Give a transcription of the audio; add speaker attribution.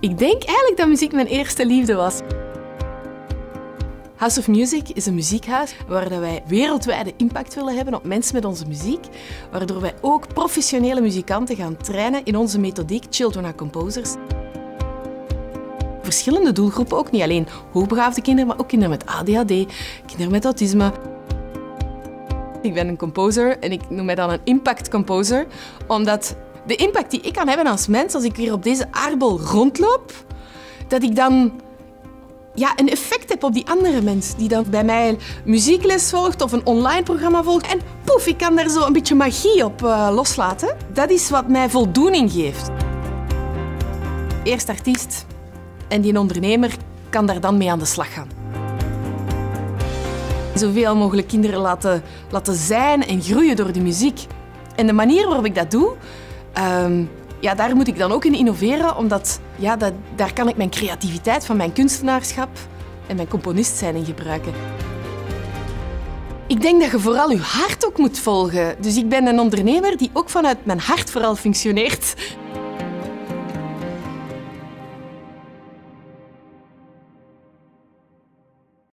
Speaker 1: Ik denk eigenlijk dat muziek mijn eerste liefde was. House of Music is een muziekhuis waar wij wereldwijde impact willen hebben op mensen met onze muziek, waardoor wij ook professionele muzikanten gaan trainen in onze methodiek Children are Composers. Verschillende doelgroepen ook, niet alleen hoogbegaafde kinderen, maar ook kinderen met ADHD, kinderen met autisme. Ik ben een composer en ik noem mij dan een impact composer, omdat de impact die ik kan hebben als mens, als ik weer op deze aardbol rondloop, dat ik dan een effect heb op die andere mens die dan bij mij muziekles volgt of een online programma volgt. En poef, ik kan daar zo een beetje magie op loslaten. Dat is wat mij voldoening geeft. Eerst artiest en die ondernemer kan daar dan mee aan de slag gaan. Zoveel mogelijk kinderen laten zijn en groeien door de muziek. En de manier waarop ik dat doe, daar moet ik dan ook in innoveren, omdat daar kan ik mijn creativiteit van mijn kunstenaarschap en mijn componist zijn in gebruiken. Ik denk dat je vooral je hart ook moet volgen. Dus ik ben een ondernemer die ook vanuit mijn hart vooral functioneert.